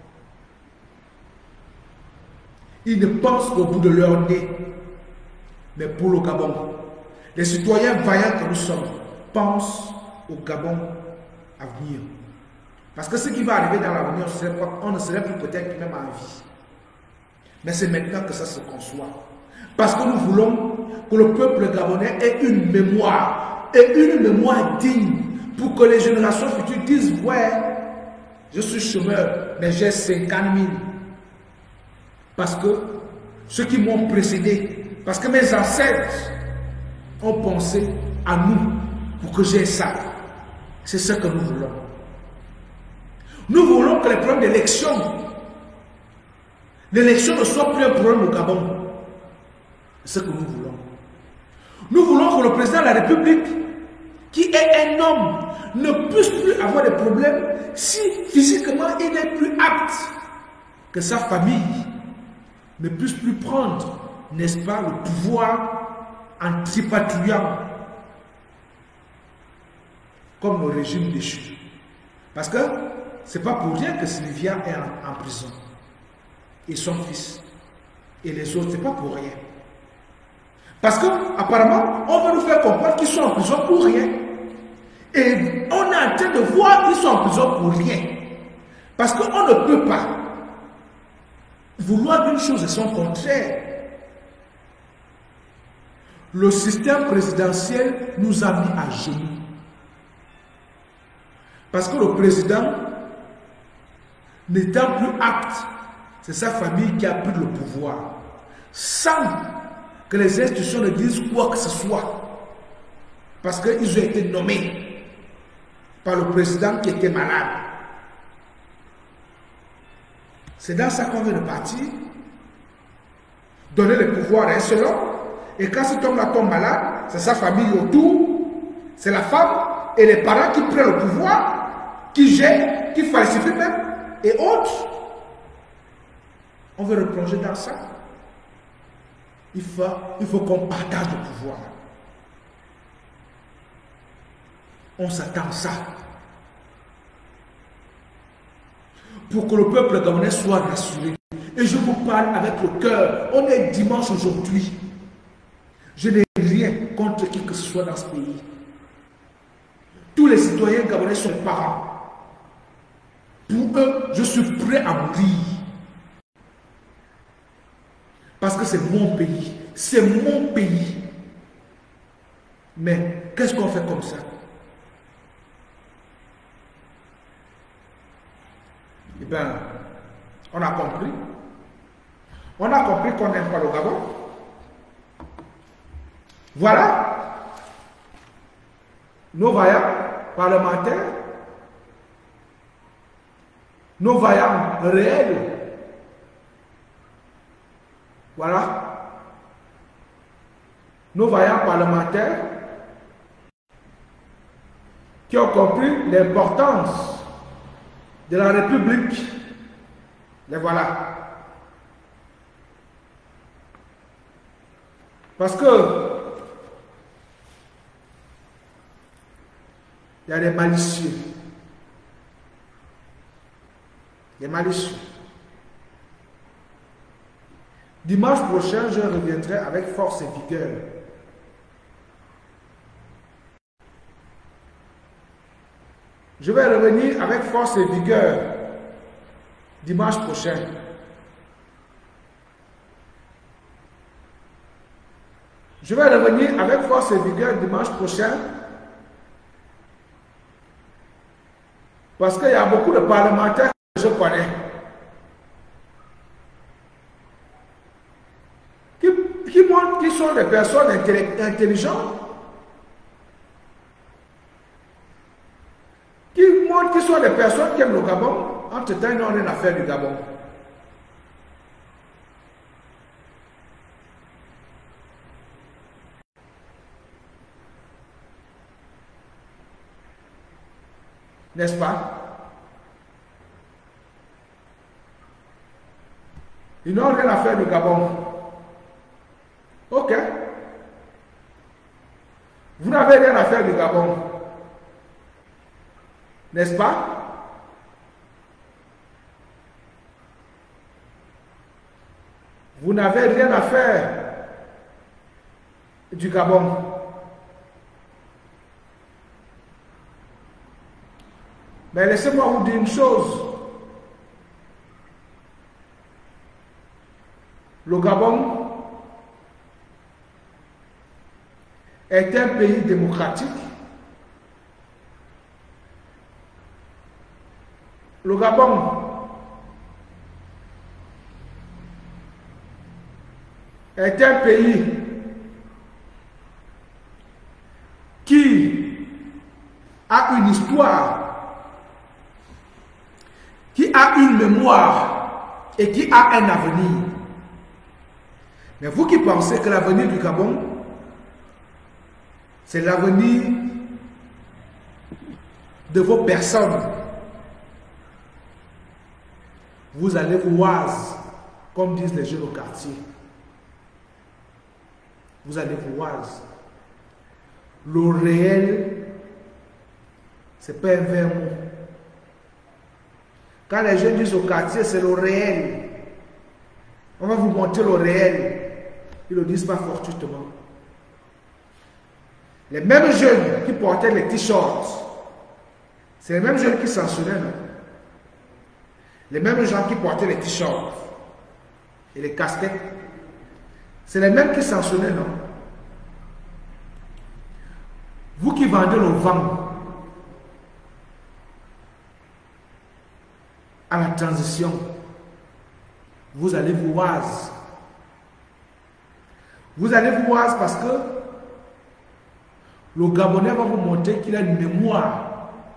Ils ne pensent qu'au bout de leur nez. Mais pour le Gabon, les citoyens vaillants que nous sommes pensent au Gabon à venir. Parce que ce qui va arriver dans l'avenir, on ne serait plus peut-être même en vie. Mais c'est maintenant que ça se conçoit. Parce que nous voulons que le peuple gabonais ait une mémoire. Et une mémoire digne. Pour que les générations futures disent, ouais, je suis chômeur, mais j'ai cinquante mille. Parce que ceux qui m'ont précédé, parce que mes ancêtres ont pensé à nous pour que j'ai ça. C'est ce que nous voulons. Nous voulons que les problèmes d'élection, l'élection ne soit plus un problème au Gabon. C'est ce que nous voulons. Nous voulons que le président de la République, qui est un homme, ne puisse plus avoir de problèmes si physiquement il n'est plus apte, que sa famille ne puisse plus prendre, n'est-ce pas, le pouvoir en tripatouillant comme le régime déchu. Parce que ce n'est pas pour rien que Sylvia est en, en prison. Et son fils. Et les autres, ce n'est pas pour rien. Parce qu'apparemment, on veut nous faire comprendre qu'ils sont en prison pour rien. Et on est en train de voir qu'ils sont en prison pour rien. Parce qu'on ne peut pas vouloir une chose et son contraire. Le système présidentiel nous a mis à genoux. Parce que le président, n'étant plus apte, c'est sa famille qui a pris le pouvoir. Sans que les institutions ne disent quoi que ce soit. Parce qu'ils ont été nommés par le président qui était malade. C'est dans ça qu'on vient de partir, donner le pouvoir à un seul homme, et quand cet homme-là tombe malade, c'est sa famille autour, c'est la femme et les parents qui prennent le pouvoir, qui gèrent, qui falsifient même, et autres. On veut replonger dans ça. Il faut, il faut qu'on partage le pouvoir. On s'attend à ça. Pour que le peuple gabonais soit rassuré. Et je vous parle avec le cœur. On est dimanche aujourd'hui. Je n'ai rien contre qui que ce soit dans ce pays. Tous les citoyens gabonais sont parents. Pour eux, je suis prêt à mourir. Parce que c'est mon pays. C'est mon pays. Mais qu'est-ce qu'on fait comme ça? ben, on a compris. On a compris qu'on n'aime pas le Gabon. Voilà. Nos vaillants parlementaires, nos vaillants réels, voilà, nos vaillants parlementaires qui ont compris l'importance de la République. Les voilà. Parce que il y a des malicieux. Des malicieux. Dimanche prochain, je reviendrai avec force et vigueur. Je vais revenir avec force et vigueur dimanche prochain. Je vais revenir avec force et vigueur dimanche prochain parce qu'il y a beaucoup de parlementaires que je connais qui, qui montrent qu'ils sont des personnes intelligentes, qui montrent qu'ils sont des personnes qui aiment le Gabon. Entre-temps, ils n'ont rien à faire du Gabon. N'est-ce pas? Ils n'ont rien à faire du Gabon. Ok. Vous n'avez rien à faire du Gabon. N'est-ce pas? Vous n'avez rien à faire du Gabon. Mais laissez-moi vous dire une chose. Le Gabon est un pays démocratique. Le Gabon est un pays qui a une histoire, qui a une mémoire et qui a un avenir. Mais vous qui pensez que l'avenir du Gabon, c'est l'avenir de vos personnes, vous allez vous oise, comme disent les jeunes au quartier. Vous allez vous oise. Le réel, c'est pas un vrai mot. Quand les jeunes disent au quartier, c'est le réel. On va vous montrer le réel. Ils ne le disent pas fortuitement. Les mêmes jeunes qui portaient les t-shirts, c'est les mêmes jeunes qui sanctionnaient, non? Les mêmes gens qui portaient les t-shirts et les casquettes, c'est les mêmes qui sanctionnaient, non? Vous qui vendez le vent à la transition, vous allez vous oise. Vous allez vous oise parce que le Gabonais va vous montrer qu'il a une mémoire.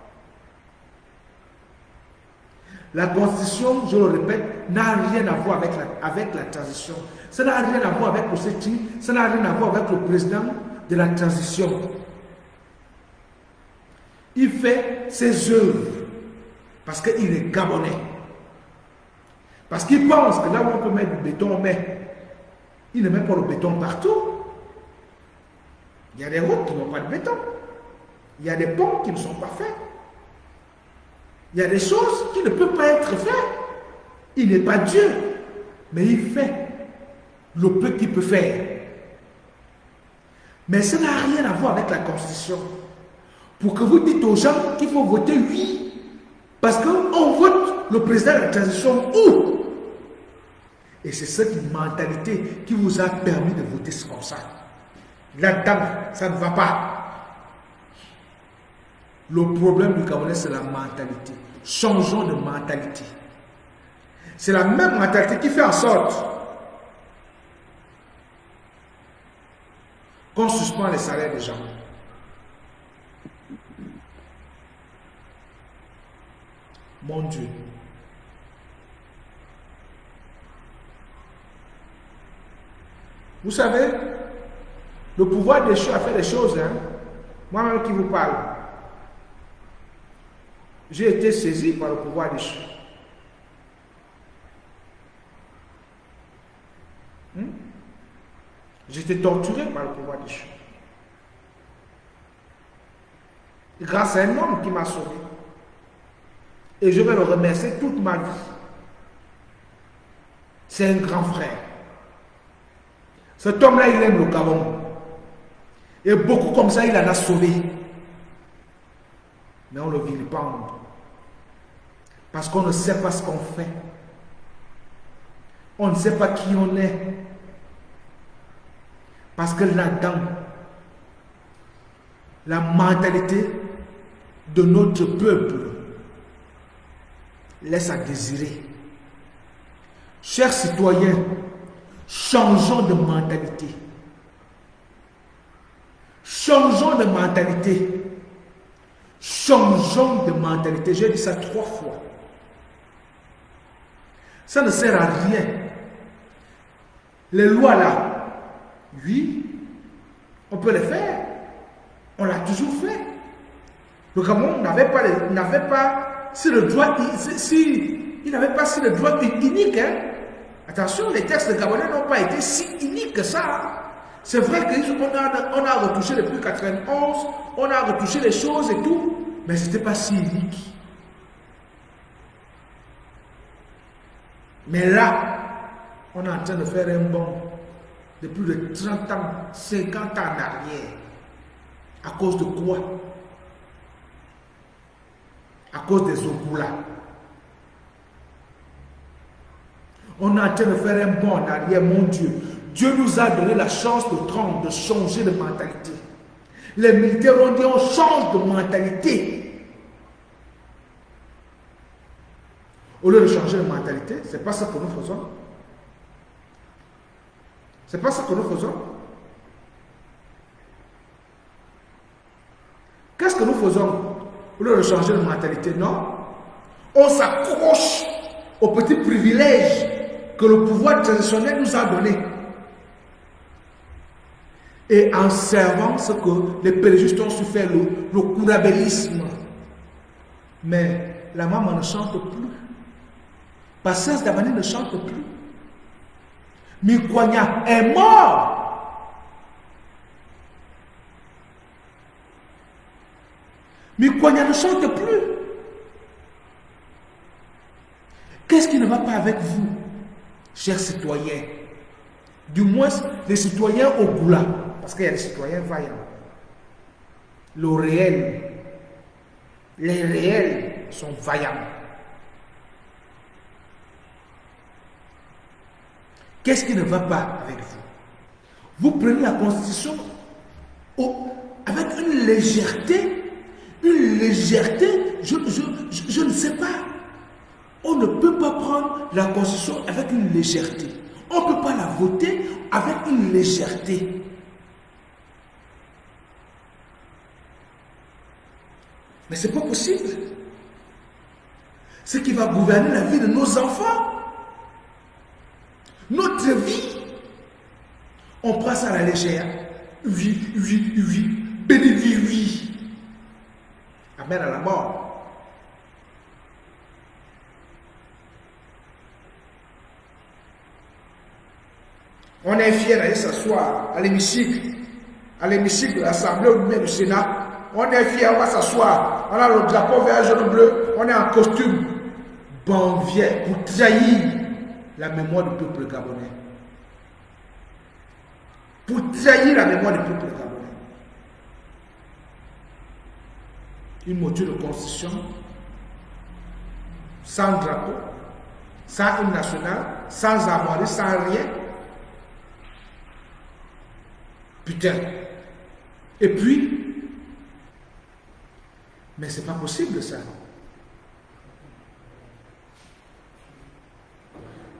La constitution, je le répète, n'a rien à voir avec la, avec la transition. Ça n'a rien à voir avec le C E T I, ça n'a rien à voir avec le président de la transition. Il fait ses œuvres parce qu'il est Gabonais. Parce qu'il pense que là où on peut mettre du béton, on met. Il ne met pas le béton partout. Il y a des routes qui n'ont pas de béton. Il y a des ponts qui ne sont pas faits. Il y a des choses qui ne peuvent pas être faites. Il n'est pas Dieu, mais il fait le peu qu'il peut faire. Mais ça n'a rien à voir avec la Constitution. Pour que vous dites aux gens qu'il faut voter oui, parce qu'on vote le président de la transition où? Et c'est cette mentalité qui vous a permis de voter comme ça. Là-dedans, ça ne va pas. Le problème du Gabonais, c'est la mentalité. Changeons de mentalité. C'est la même mentalité qui fait en sorte qu'on suspend les salaires des gens. Mon Dieu. Vous savez, le pouvoir des choses a fait des choses, hein. Moi-même qui vous parle, j'ai été saisi par le pouvoir des choses. Hmm? J'ai été torturé par le pouvoir des choses. Grâce à un homme qui m'a sauvé. Et je vais le remercier toute ma vie. C'est un grand frère. Cet homme-là, il aime le Gabon. Et beaucoup comme ça, il en a sauvé. Mais on le vilipende. Parce qu'on ne sait pas ce qu'on fait. On ne sait pas qui on est. Parce que là-dedans, la mentalité de notre peuple laisse à désirer. Chers citoyens, changeons de mentalité. Changeons de mentalité. Changeons de mentalité. J'ai dit ça trois fois. Ça ne sert à rien. Les lois là, oui, on peut les faire. On l'a toujours fait. Le Gabon n'avait pas, n'avait pas, si le droit, si, si, il n'avait pas si le droit unique. Hein. Attention, les textes gabonais n'ont pas été si uniques que ça. C'est vrai qu'on a, on a retouché depuis quatre-vingt-onze, on a retouché les choses et tout, mais ce n'était pas si unique. Mais là, on est en train de faire un bond de plus de trente ans, cinquante ans en arrière. À cause de quoi? À cause des Ogula. On est en train de faire un bond en arrière, mon Dieu. Dieu nous a donné la chance de tromper, de changer de mentalité. Les militaires ont dit on change de mentalité. Au lieu de changer de mentalité, ce n'est pas ça que nous faisons. Ce n'est pas ça que nous faisons. Qu'est-ce que nous faisons au lieu de changer de mentalité? Non. On s'accroche aux petits privilèges que le pouvoir traditionnel nous a donnés. Et en servant ce que les pérégistes ont su faire, le, le courabellisme. Mais la maman ne chante plus. Patience Dabani ne chante plus. Mikwanya est mort. Mikwanya ne chante plus. Qu'est-ce qui ne va pas avec vous, chers citoyens? Du moins, les citoyens au Goula. Parce qu'il y a des citoyens vaillants. Le réel, les réels sont vaillants. Qu'est-ce qui ne va pas avec vous? Vous prenez la Constitution au, avec une légèreté, une légèreté, je, je, je, je ne sais pas. On ne peut pas prendre la Constitution avec une légèreté. On ne peut pas la voter avec une légèreté. Mais ce n'est pas possible. Ce qui va gouverner la vie de nos enfants, notre vie, on prend ça à la légère. Oui, oui, oui, béni, oui, oui. Amen à la mort. On est fiers d'aller s'asseoir à l'hémicycle, à l'hémicycle de l'Assemblée ou même du Sénat. On est fiers, on va s'asseoir. On a le drapeau vert, jaune, bleu. On est en costume. Bon vieux, pour trahir la mémoire du peuple gabonais. Pour trahir la mémoire du peuple gabonais. Une moture de constitution, sans drapeau, sans hymne national, sans armoirie, sans rien. Putain. Et puis, mais c'est pas possible ça.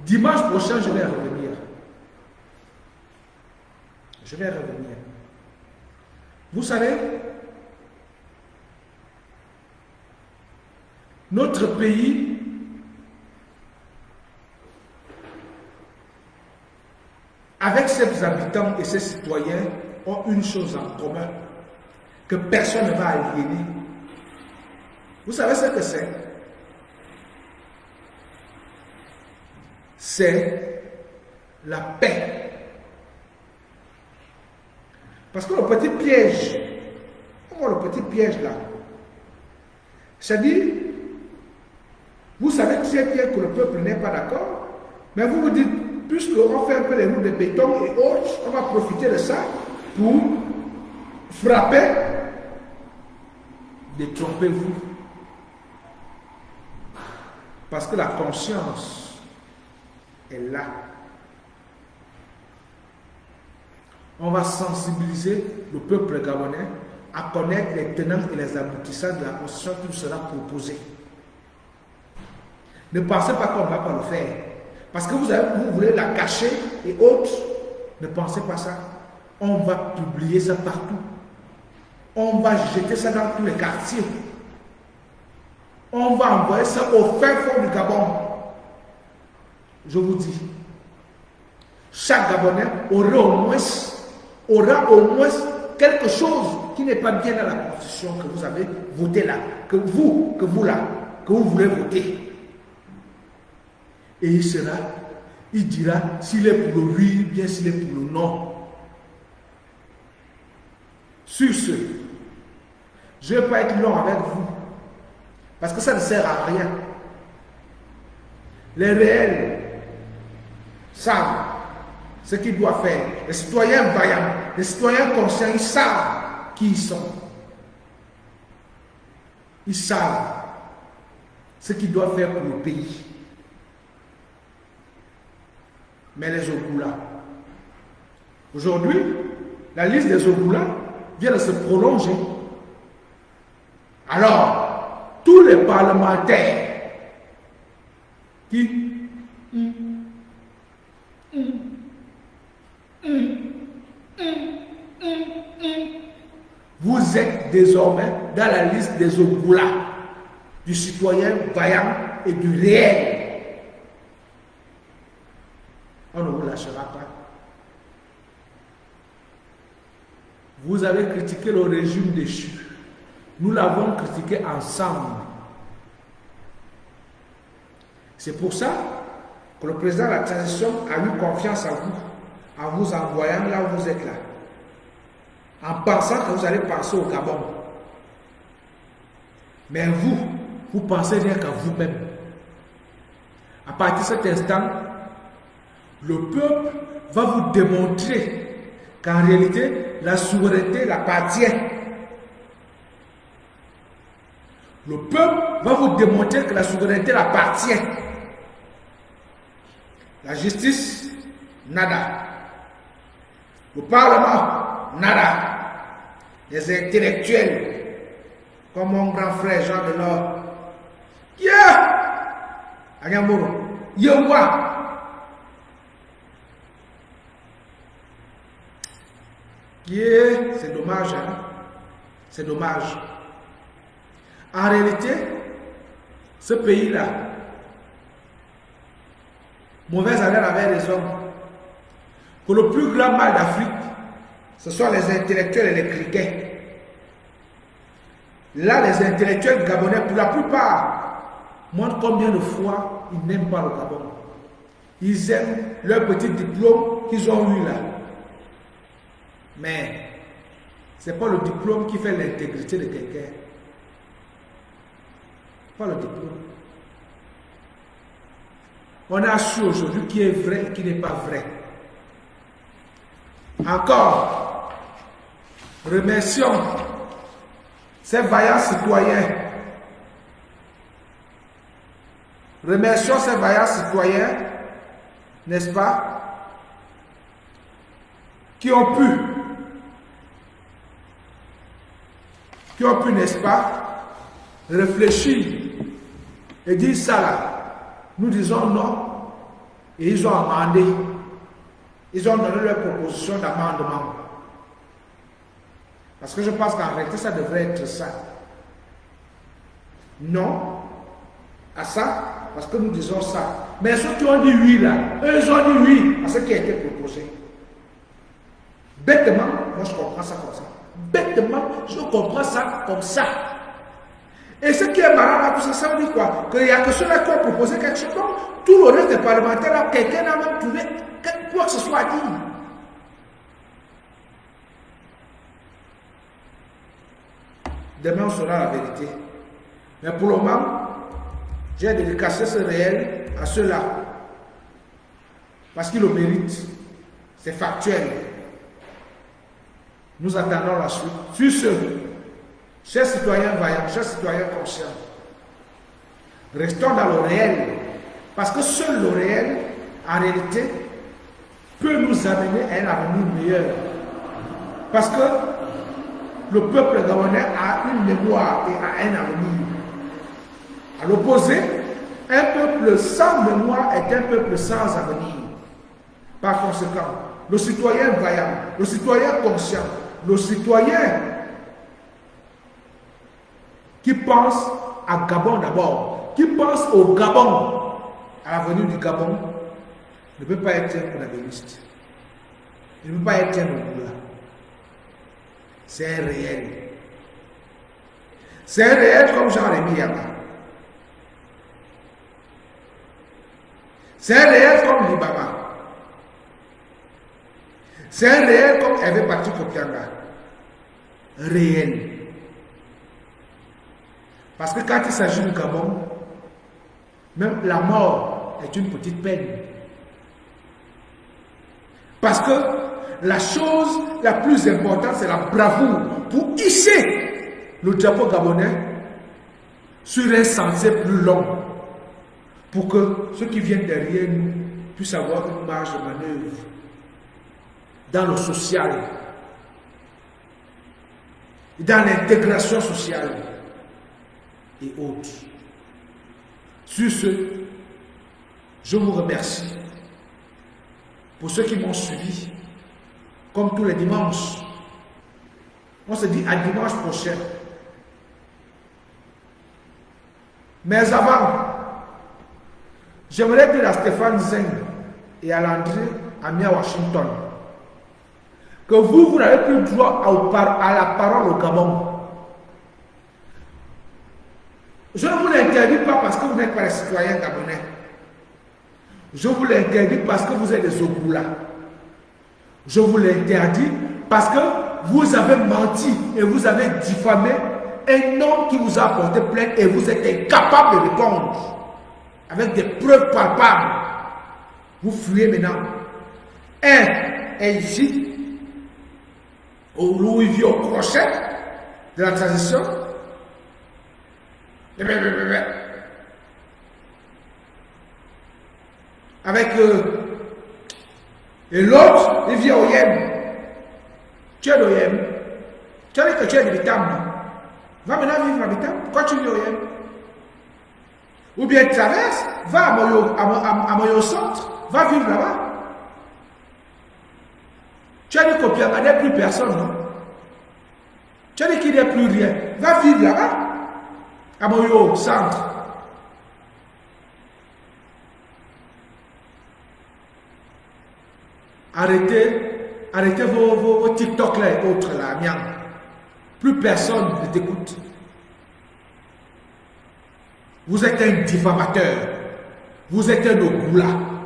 Dimanche prochain, je vais revenir. Je vais revenir. Vous savez, notre pays avec ses habitants et ses citoyens ont une chose en commun que personne ne va aliéner. Vous savez ce que c'est? C'est la paix. Parce que le petit piège, comment le petit piège là, c'est-à-dire, vous savez très bien que le peuple n'est pas d'accord, mais vous vous dites, puisqu'on fait un peu les roues de béton et autres, on va profiter de ça pour frapper, détrompez-vous. Parce que la conscience est là. On va sensibiliser le peuple gabonais à connaître les tenants et les aboutissants de la constitution qui nous sera proposée. Ne pensez pas qu'on ne va pas le faire. Parce que vous, avez, vous voulez la cacher et autres. Ne pensez pas ça. On va publier ça partout. On va jeter ça dans tous les quartiers. On va envoyer ça au fin fond du Gabon. Je vous dis, chaque Gabonais aura au moins, aura au moins quelque chose qui n'est pas bien dans la constitution que vous avez voté là, que vous, que vous là, que vous voulez voter. Et il sera, il dira s'il est pour le oui, bien s'il est pour le non. Sur ce, je ne vais pas être long avec vous, parce que ça ne sert à rien. Les réels savent ce qu'ils doivent faire. Les citoyens vaillants, les citoyens conscients, ils savent qui ils sont. Ils savent ce qu'ils doivent faire pour le pays. Mais les Ogoulas, aujourd'hui, la liste des Ogoulas vient de se prolonger. Alors, tous les parlementaires qui vous êtes désormais dans la liste des Ogoulas, du citoyen vaillant et du réel. On ne vous lâchera pas. Vous avez critiqué le régime déchu. Nous l'avons critiqué ensemble. C'est pour ça que le président de la transition a eu confiance en vous, en vous envoyant là où vous êtes là. En pensant que vous allez penser au Gabon. Mais vous, vous pensez rien qu'à vous-même. À partir de cet instant, le peuple va vous démontrer qu'en réalité, la souveraineté l'appartient. Le peuple va vous démontrer que la souveraineté l'appartient. La justice, nada. Le Parlement, nada. Les intellectuels, comme mon grand frère Jean Delors. Yeah! Agnamoro, Yewa! Yeah, c'est dommage, hein? C'est dommage. En réalité, ce pays-là, mauvaise haleine avait raison, que le plus grand mal d'Afrique, ce sont les intellectuels et les criquets. Là, les intellectuels gabonais, pour la plupart, montrent combien de fois ils n'aiment pas le Gabon. Ils aiment leur petit diplôme qu'ils ont eu là. Mais ce n'est pas le diplôme qui fait l'intégrité de quelqu'un. Pas le diplôme. On a su aujourd'hui qui est vrai et qui n'est pas vrai. Encore, remercions ces vaillants citoyens. Remercions ces vaillants citoyens, n'est-ce pas, qui ont pu, qui ont pu, n'est-ce pas, réfléchir et dire ça là. Nous disons non, Et ils ont amendé. Ils ont donné leur proposition d'amendement. Parce que je pense qu'en réalité, ça devrait être ça. Non à ça, parce que nous disons ça. Mais ceux qui ont dit oui là, eux ils ont dit oui à ce qui a été proposé. Bêtement, moi je comprends ça comme ça. Bêtement, je comprends ça comme ça. Et ce qui est marrant là, tout ça, ça veut dire quoi? Qu'il n'y a que ceux-là qui ont proposé quelque chose. Donc, tout le reste des parlementaires là, quelqu'un n'a même trouvé quoi que ce soit à dire. Demain, on saura la vérité. Mais pour le moment, j'ai dédicacé ce réel à ceux-là. Parce qu'ils le méritent. C'est factuel. Nous attendons la suite. Sur ce, chers citoyens vaillants, chers citoyens conscients, restons dans le réel. Parce que seul le réel, en réalité, peut nous amener à un avenir meilleur. Parce que le peuple gabonais a une mémoire et a un avenir. À l'opposé, un peuple sans mémoire est un peuple sans avenir. Par conséquent, le citoyen vaillant, le citoyen conscient, le citoyen qui pense à Gabon d'abord, qui pense au Gabon, à l'avenir du Gabon, ne peut pas être un probabiliste. Il ne peut pas être un Ougula. C'est un réel. C'est un réel comme Jean-Rémy Yama. C'est un réel comme Libama. C'est un réel comme Hervé Patrick Opianga. Réel. Parce que quand il s'agit du Gabon, même la mort est une petite peine. Parce que la chose la plus importante, c'est la bravoure pour hisser le drapeau gabonais sur un sentier plus long. Pour que ceux qui viennent derrière nous puissent avoir une marge de manœuvre dans le social, dans l'intégration sociale et autres. Sur ce, je vous remercie pour ceux qui m'ont suivi, comme tous les dimanches. On se dit à dimanche prochain. Mais avant, j'aimerais dire à Stéphane Zeng et à Landry Amia Washington que vous, vous n'avez plus droit à la parole au Gabon. Je ne vous l'interdis pas parce que vous n'êtes pas les citoyens gabonais. Je vous l'interdis parce que vous êtes des Ougula. Je vous l'interdis parce que vous avez menti et vous avez diffamé un homme qui vous a apporté plainte et vous êtes incapable de répondre avec des preuves palpables. Vous fuyez maintenant. Un est ici, au Louis au crochet de la transition. Avec euh, et l'autre, il vient au Yem. Tu es au Yem. Tu as dit que tu es de Bitam. Va maintenant vivre à Bitam. Pourquoi tu vis au Yem? Ou bien traverse, va à Moyo, à, à, à Moyo Centre, va vivre là-bas. Tu as dit qu'au Pianga, il n'y a plus personne, non? Tu as dit qu'il n'y a plus rien. Va vivre là-bas, à Moyo Centre. Arrêtez, arrêtez vos, vos, vos TikTok là et autres là, miam. Plus personne ne t'écoute. Vous êtes un diffamateur. Vous êtes un Ougula.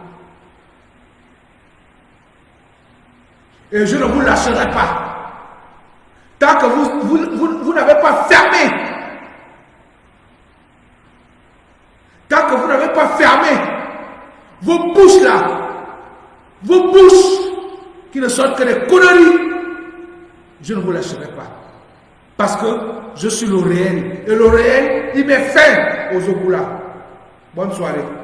Et je ne vous lâcherai pas. Tant que vous, vous, vous, vous n'avez pas fermé. Tant que vous n'avez pas fermé vos bouches là. Vos bouches qui ne sortent que des conneries, je ne vous lâcherai pas. Parce que je suis le réel. Et le réel, il met fin aux Ougula. Bonne soirée.